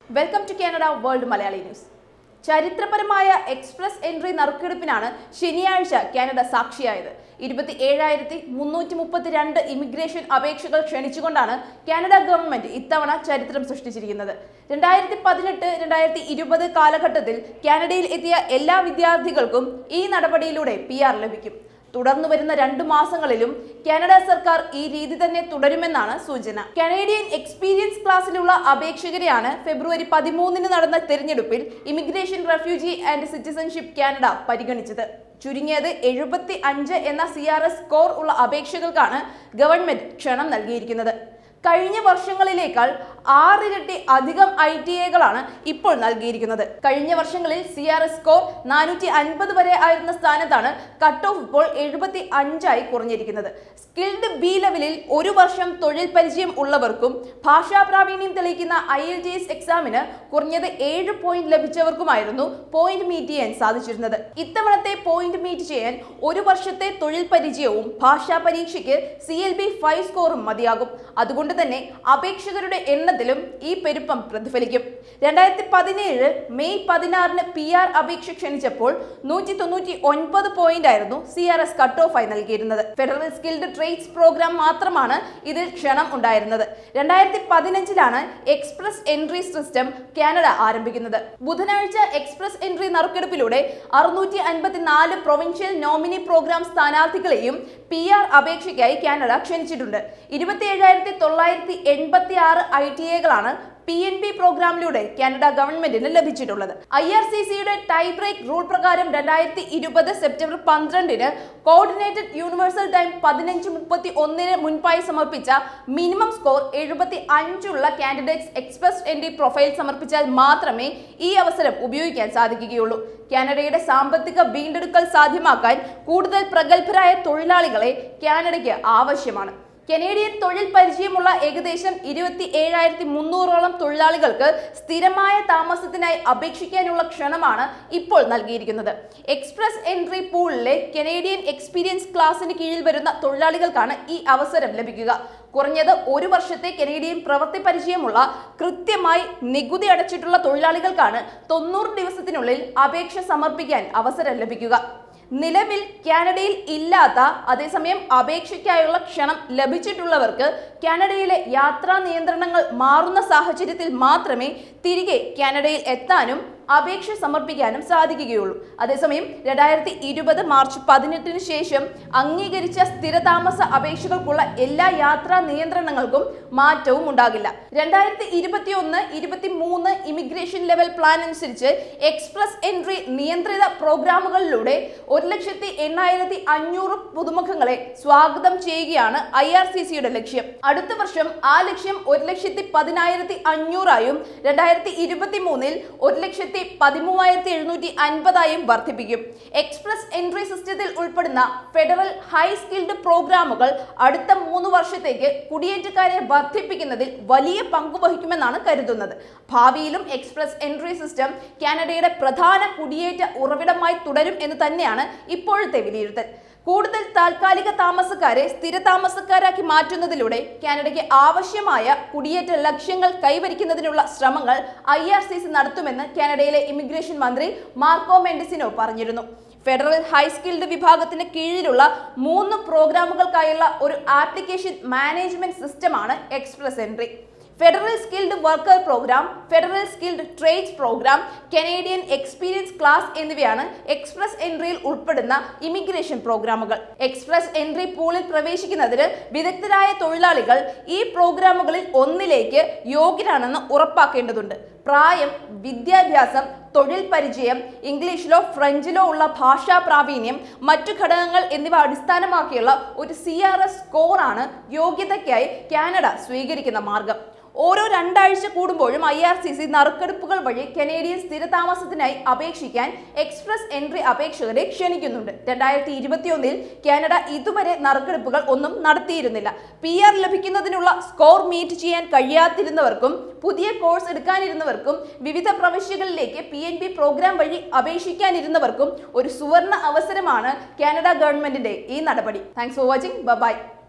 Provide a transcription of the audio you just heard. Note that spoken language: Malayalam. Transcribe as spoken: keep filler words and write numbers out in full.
Welcome to Canada world Malayali news. ചരിത്രപരമായ എക്സ്പ്രസ് എൻട്രി നറുക്കെടുപ്പിനാണ് ശനിയാഴ്ച കാനഡ സാക്ഷിയായത്. ഇരുപത്തി ഏഴായിരത്തി മുന്നൂറ്റി മുപ്പത്തി രണ്ട് ഇമിഗ്രേഷൻ അപേക്ഷകൾ ക്ഷണിച്ചുകൊണ്ടാണ് കാനഡ ഗവൺമെന്റ് ഇത്തവണ ചരിത്രം സൃഷ്ടിച്ചിരിക്കുന്നത്. രണ്ടായിരത്തി പതിനെട്ട് രണ്ടായിരത്തി ഇരുപത് കാലഘട്ടത്തിൽ കാനഡയിൽ എത്തിയ എല്ലാ വിദ്യാർത്ഥികൾക്കും ഈ നടപടിയിലൂടെ പി ആർ ലഭിക്കും. തുടർന്നു വരുന്ന രണ്ടു മാസങ്ങളിലും കാനഡ സർക്കാർ ഈ രീതി തന്നെ തുടരുമെന്നാണ് സൂചന. കനേഡിയൻ എക്സ്പീരിയൻസ് ക്ലാസ്സിലുള്ള അപേക്ഷകരെയാണ് ഫെബ്രുവരി പതിമൂന്നിന് നടന്ന തെരഞ്ഞെടുപ്പിൽ immigration, refugee and citizenship Canada പരിഗണിച്ചത്. ചുരുങ്ങിയത് എഴുപത്തി അഞ്ച് എന്ന സി ആർ എസ് സ്കോർ ഉള്ള അപേക്ഷകർക്കാണ് ഗവൺമെന്റ് ക്ഷണം നൽകിയിരിക്കുന്നത്. കഴിഞ്ഞ വർഷങ്ങളിലേക്കാൾ ആറിരട്ടി അധികം ഐ ടി എകളാണ് ഇപ്പോൾ നൽകിയിരിക്കുന്നത്. കഴിഞ്ഞ വർഷങ്ങളിൽ സി ആർ എസ് സ്കോർ നാനൂറ്റി അൻപത് വരെ ആയിരുന്ന സ്ഥാനത്താണ് കട്ട് ഓഫ് ഇപ്പോൾ എഴുപത്തി അഞ്ചായി കുറഞ്ഞിരിക്കുന്നത്. സ്കിൽഡ് ബി ലെവലിൽ ഒരു വർഷം തൊഴിൽ പരിചയം ഉള്ളവർക്കും ഭാഷാ പ്രാവീണ്യം തെളിയിക്കുന്ന ഐ എൽ ടി എസ് എക്സാമിന് കുറഞ്ഞത് ഏഴ് പോയിന്റ് ലഭിച്ചവർക്കുമായിരുന്നു പോയിന്റ് മീറ്റ് ചെയ്യാൻ സാധിച്ചിരുന്നത്. ഇത്തവണത്തെ പോയിന്റ് മീറ്റ് ചെയ്യാൻ ഒരു വർഷത്തെ തൊഴിൽ പരിചയവും ഭാഷാ പരീക്ഷയ്ക്ക് സി എൽ ബി ഫൈവ് സ്കോറും മതിയാകും. അതുകൊണ്ട് തന്നെ അപേക്ഷകരുടെ എണ്ണത്തിലും ഈ പെരുപ്പം പ്രതിഫലിക്കും. രണ്ടായിരത്തി പതിനേഴ് മെയ് പതിനാറിന് പി ആർ അപേക്ഷ ക്ഷണിച്ചപ്പോൾ നൂറ്റി തൊണ്ണൂറ്റി ഒൻപത് പോയിന്റ് ആയിരുന്നു C R S cut off ആയി നൽകിയിരുന്നത്. ഫെഡറൽ സ്കിൽഡ് ട്രേഡ്സ് പ്രോഗ്രാം മാത്രമാണ് ഇതിൽ ക്ഷണം ഉണ്ടായിരുന്നത്. രണ്ടായിരത്തി പതിനഞ്ചിലാണ് എക്സ്പ്രസ് എൻട്രി സിസ്റ്റം കാനഡ ആരംഭിക്കുന്നത്. ബുധനാഴ്ച എക്സ്പ്രസ് എൻട്രി നറുക്കെടുപ്പിലൂടെ അറുന്നൂറ്റി അൻപത്തിനാല് പ്രൊവിൻഷ്യൽ നോമിനി പ്രോഗ്രാം സ്ഥാനാർത്ഥികളെയും പി ആർ അപേക്ഷയ്ക്കായി കാനഡ ക്ഷണിച്ചിട്ടുണ്ട്. ഇരുപത്തി ഏഴായിരത്തി തൊള്ളായിരത്തി എൺപത്തി ആറ് ഐ ടി എകളാണ് പി എൻ പി പ്രോഗ്രാമിലൂടെ കാനഡ ഗവൺമെന്റിന് ലഭിച്ചിട്ടുള്ളത്. ഐ ആർ സി സിയുടെ ടൈ ബ്രേക്ക് റൂൾ പ്രകാരം രണ്ടായിരത്തി ഇരുപത് സെപ്റ്റംബർ പന്ത്രണ്ടിന് കോർഡിനേറ്റഡ് യൂണിവേഴ്സൽ ടൈം പതിനഞ്ച് മുപ്പത്തി ഒന്നിന് മുൻപായി സമർപ്പിച്ച മിനിമം സ്കോർ എഴുപത്തി അഞ്ചുള്ള കാൻഡിഡേറ്റ്സ് എക്സ്പ്രസ് എൻട്രി പ്രൊഫൈൽ സമർപ്പിച്ചാൽ മാത്രമേ ഈ അവസരം ഉപയോഗിക്കാൻ സാധിക്കുകയുള്ളൂ. കാനഡയുടെ സാമ്പത്തിക വീണ്ടെടുക്കൽ സാധ്യമാക്കാൻ കൂടുതൽ പ്രഗത്ഭരായ തൊഴിലാളികളെ കാനഡയ്ക്ക് ആവശ്യമാണ്. കനേഡിയൻ തൊഴിൽ പരിചയമുള്ള ഏകദേശം ഇരുപത്തി ഏഴായിരത്തി മുന്നൂറോളം തൊഴിലാളികൾക്ക് സ്ഥിരമായ താമസത്തിനായി അപേക്ഷിക്കാനുള്ള ക്ഷണമാണ് ഇപ്പോൾ നൽകിയിരിക്കുന്നത്. എക്സ്പ്രസ് എൻട്രി പൂളിലെ കനേഡിയൻ എക്സ്പീരിയൻസ് ക്ലാസിന് കീഴിൽ വരുന്ന തൊഴിലാളികൾക്കാണ് ഈ അവസരം ലഭിക്കുക. കുറഞ്ഞത് ഒരു വർഷത്തെ കനേഡിയൻ പ്രവൃത്തി പരിചയമുള്ള കൃത്യമായി നികുതി അടച്ചിട്ടുള്ള തൊഴിലാളികൾക്കാണ് തൊണ്ണൂറ് ദിവസത്തിനുള്ളിൽ അപേക്ഷ സമർപ്പിക്കാൻ അവസരം ലഭിക്കുക. നിലവിൽ കാനഡയിൽ ഇല്ലാത്ത അതേസമയം അപേക്ഷയ്ക്കായുള്ള ക്ഷണം ലഭിച്ചിട്ടുള്ളവർക്ക് കാനഡയിലെ യാത്രാ നിയന്ത്രണങ്ങൾ മാറുന്ന സാഹചര്യത്തിൽ മാത്രമേ തിരികെ കാനഡയിൽ എത്താനും അപേക്ഷ സമർപ്പിക്കാനും സാധിക്കുകയുള്ളൂ. അതേസമയം രണ്ടായിരത്തി ഇരുപത് മാർച്ച് പതിനെട്ടിന് ശേഷം അംഗീകരിച്ച സ്ഥിരതാമസ അപേക്ഷകൾക്കുള്ള എല്ലാ യാത്രാ നിയന്ത്രണങ്ങൾക്കും മാറ്റവും ഉണ്ടാകില്ല. രണ്ടായിരത്തി ഇരുപത്തി ഒന്ന് ഇരുപത്തി മൂന്ന് ഇമിഗ്രേഷൻ ലെവൽ പ്ലാൻ അനുസരിച്ച് എക്സ്പ്രസ് എൻട്രി നിയന്ത്രിത പ്രോഗ്രാമുകളിലൂടെ ഒരു ലക്ഷത്തി എണ്ണായിരത്തി അഞ്ഞൂറ് പുതുമുഖങ്ങളെ സ്വാഗതം ചെയ്യുകയാണ് ഐ ആർ സി സിയുടെ ലക്ഷ്യം. അടുത്ത വർഷം ആ ലക്ഷ്യം ഒരു ലക്ഷത്തി പതിനായിരത്തി അഞ്ഞൂറായും രണ്ടായിരത്തി ഇരുപത്തി മൂന്നിൽ ഒരു ലക്ഷത്തി പതിമൂവായിരത്തി എഴുന്നൂറ്റി അൻപതായും വർദ്ധിപ്പിക്കും. എക്സ്പ്രസ് എൻട്രി സിസ്റ്റത്തിൽ ഉൾപ്പെടുന്ന ഫെഡറൽ ഹൈ സ്കിൽഡ് പ്രോഗ്രാമുകൾ അടുത്ത മൂന്ന് വർഷത്തേക്ക് കുടിയേറ്റക്കാരെ വർദ്ധിപ്പിക്കുന്നതിൽ വലിയ പങ്ക് വഹിക്കുമെന്നാണ് കരുതുന്നത്. ഭാവിയിലും എക്സ്പ്രസ് എൻട്രി സിസ്റ്റം കാനഡയുടെ പ്രധാന കുടിയേറ്റ ഉറവിടമായി തുടരും എന്ന് തന്നെയാണ് ഇപ്പോഴത്തെ വിലയിരുത്തൽ. കൂടുതൽ താൽക്കാലിക താമസക്കാരെ സ്ഥിര താമസക്കാരാക്കി മാറ്റുന്നതിലൂടെ കാനഡയ്ക്ക് ആവശ്യമായ കുടിയേറ്റ ലക്ഷ്യങ്ങൾ കൈവരിക്കുന്നതിനുള്ള ശ്രമങ്ങൾ ഐ ആർ സി സി നടത്തുമെന്ന് കാനഡയിലെ ഇമിഗ്രേഷൻ മന്ത്രി മാർക്കോ മെൻഡിസിനോ പറഞ്ഞിരുന്നു. ഫെഡറൽ ഹൈ സ്കിൽഡ് വിഭാഗത്തിന് കീഴിലുള്ള മൂന്ന് പ്രോഗ്രാമുകൾക്കായുള്ള ഒരു ആപ്ലിക്കേഷൻ മാനേജ്മെന്റ് സിസ്റ്റമാണ് express entry. Federal skilled worker program, federal skilled trades program, Canadian experience class എന്നിവയാണ് എക്സ്പ്രസ് എൻട്രിയിൽ ഉൾപ്പെടുന്ന ഇമിഗ്രേഷൻ പ്രോഗ്രാമുകൾ. എക്സ്പ്രസ് എൻട്രി പൂളിൽ പ്രവേശിക്കുന്നതിന് വിദഗ്ധരായ തൊഴിലാളികൾ ഈ പ്രോഗ്രാമുകളിൽ ഒന്നിലേക്ക് യോഗ്യരാണെന്ന് ഉറപ്പാക്കേണ്ടതുണ്ട്. പ്രായം, വിദ്യാഭ്യാസം, തൊഴിൽ പരിചയം, ഇംഗ്ലീഷിലോ ഫ്രഞ്ചിലോ ഉള്ള ഭാഷാ പ്രാവീണ്യം, മറ്റു ഘടകങ്ങൾ എന്നിവ അടിസ്ഥാനമാക്കിയുള്ള ഒരു സി ആർ എസ് സ്കോറാണ് യോഗ്യതയ്ക്കായി കാനഡ സ്വീകരിക്കുന്ന മാർഗം. ഓരോ രണ്ടാഴ്ച കൂടുമ്പോഴും ഐ ആർ സി സി നറുക്കെടുപ്പുകൾ വഴി കനേഡിയൻ സ്ഥിരതാമസത്തിനായി അപേക്ഷിക്കാൻ എക്സ്പ്രസ് എൻട്രി അപേക്ഷകരെ ക്ഷണിക്കുന്നുണ്ട്. രണ്ടായിരത്തി ഇരുപത്തി ഒന്നിൽ കാനഡ ഇതുവരെ നറുക്കെടുപ്പുകൾ ഒന്നും നടത്തിയിരുന്നില്ല. പി ആർ ലഭിക്കുന്നതിനുള്ള സ്കോർ മീറ്റ് ചെയ്യാൻ കഴിയാതിരുന്നവർക്കും പുതിയ കോഴ്സ് എടുക്കാനിരുന്നവർക്കും വിവിധ പ്രവിശ്യകളിലേക്ക് പി എൻ പി പ്രോഗ്രാം വഴി അപേക്ഷിക്കാനിരുന്നവർക്കും ഒരു സുവർണ അവസരമാണ് കാനഡ ഗവൺമെന്റിന്റെ ഈ നടപടി. Thanks for watching. ബൈ.